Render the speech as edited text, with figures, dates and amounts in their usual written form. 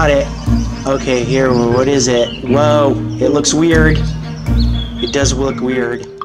got it. Okay, here, what is it? Whoa, it looks weird. It does look weird.